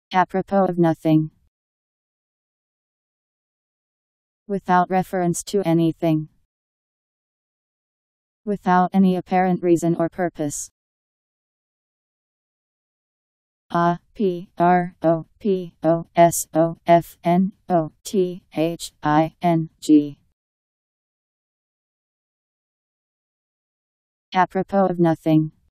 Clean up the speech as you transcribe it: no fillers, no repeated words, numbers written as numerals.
Apropos of nothing. Without reference to anything. Without any apparent reason or purpose. Apropos. Apropos of nothing.